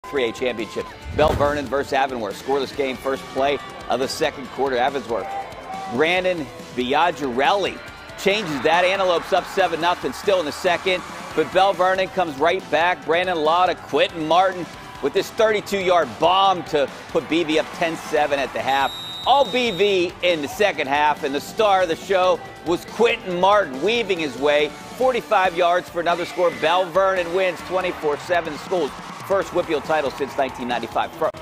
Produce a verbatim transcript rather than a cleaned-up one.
three A championship. Belle Vernon versus Avonworth. Scoreless game, first play of the second quarter. Avonworth. Brandon Biagirelli changes that. Antelopes up seven nothing still in the second. But Belle Vernon comes right back. Brandon Law to Quentin Martin with this thirty-two yard bomb to put B V up ten seven at the half. All B V in the second half, and the star of the show was Quentin Martin, weaving his way forty-five yards for another score. Belle Vernon wins twenty-four seven. The school's first Whitfield title since nineteen ninety-five.